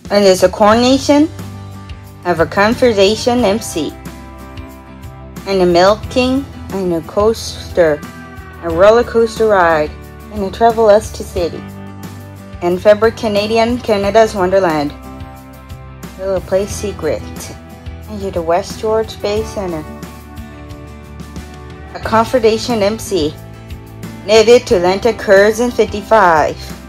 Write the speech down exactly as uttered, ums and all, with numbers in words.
and is a coronation of a conversation M C, and a Milk King, and a coaster, a roller coaster ride, and a travel us to city, and fabric Canadian Canada's Wonderland. Will play secret, and you the West George Space Center. A confrontation M C, native to Atlanta Curves in fifty-five.